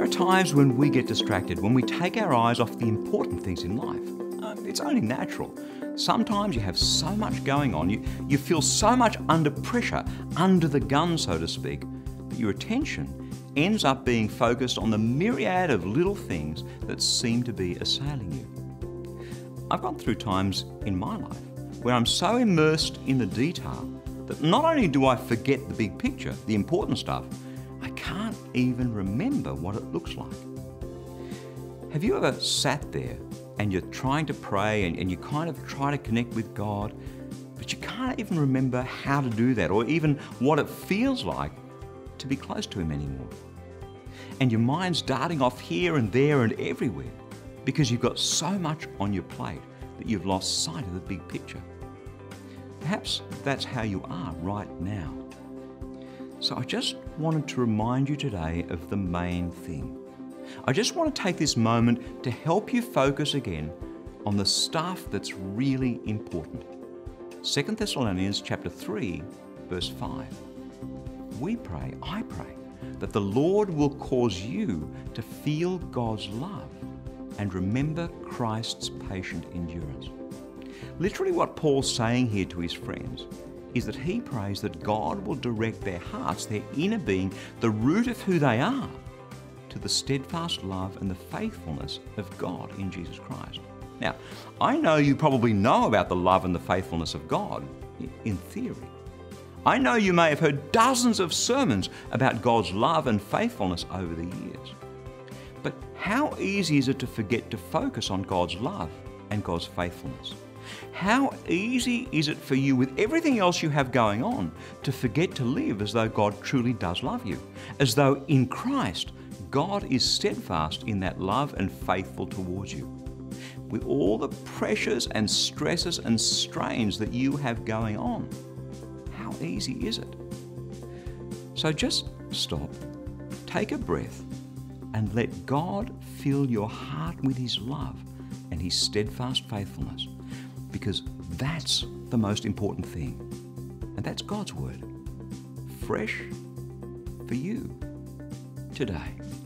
are times when we get distracted, when we take our eyes off the important things in life. It's only natural. Sometimes you have so much going on, you feel so much under pressure, under the gun, so to speak, that your attention ends up being focused on the myriad of little things that seem to be assailing you. I've gone through times in my life where I'm so immersed in the detail that not only do I forget the big picture, the important stuff, I can't even remember what it looks like. Have you ever sat there and you're trying to pray and you kind of try to connect with God, but you can't even remember how to do that or even what it feels like to be close to Him anymore? And your mind's darting off here and there and everywhere because you've got so much on your plate that you've lost sight of the big picture. Perhaps that's how you are right now. So I just wanted to remind you today of the main thing. I just want to take this moment to help you focus again on the stuff that's really important. 2 Thessalonians chapter 3, verse 5. I pray, that the Lord will cause you to feel God's love and remember Christ's patient endurance. Literally what Paul's saying here to his friends is that he prays that God will direct their hearts, their inner being, the root of who they are, to the steadfast love and the faithfulness of God in Jesus Christ. Now, I know you probably know about the love and the faithfulness of God in theory. I know you may have heard dozens of sermons about God's love and faithfulness over the years. But how easy is it to forget to focus on God's love and God's faithfulness? How easy is it for you, with everything else you have going on, to forget to live as though God truly does love you, as though in Christ God is steadfast in that love and faithful towards you? With all the pressures and stresses and strains that you have going on, how easy is it? So just stop, take a breath, and let God fill your heart with His love and His steadfast faithfulness, because that's the most important thing. And that's God's Word, fresh for you today.